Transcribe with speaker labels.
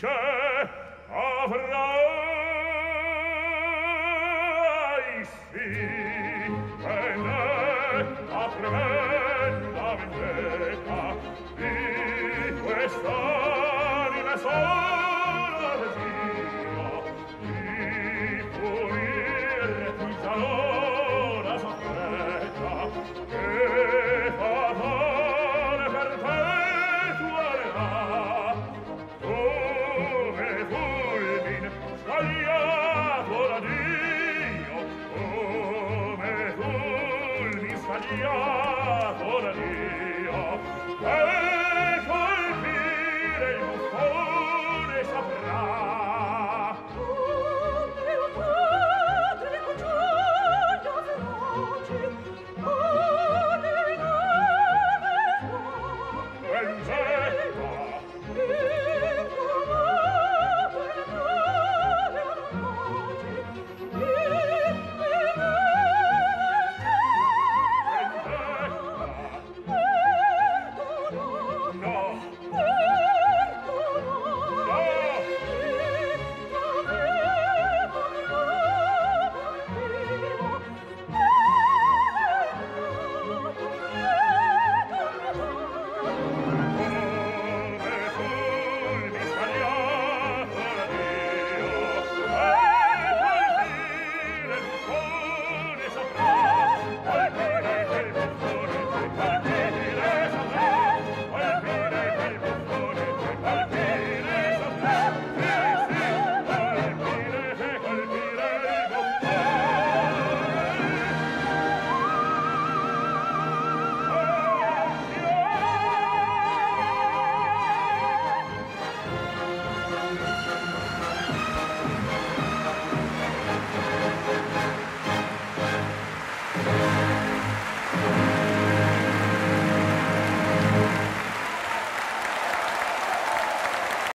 Speaker 1: avrai sì vendetta tremenda vendetta di quest'anima sola desio di purire tu talora sospetta che fatale perpetuerà come fulmin scagliato da Dio come fulmin scagliato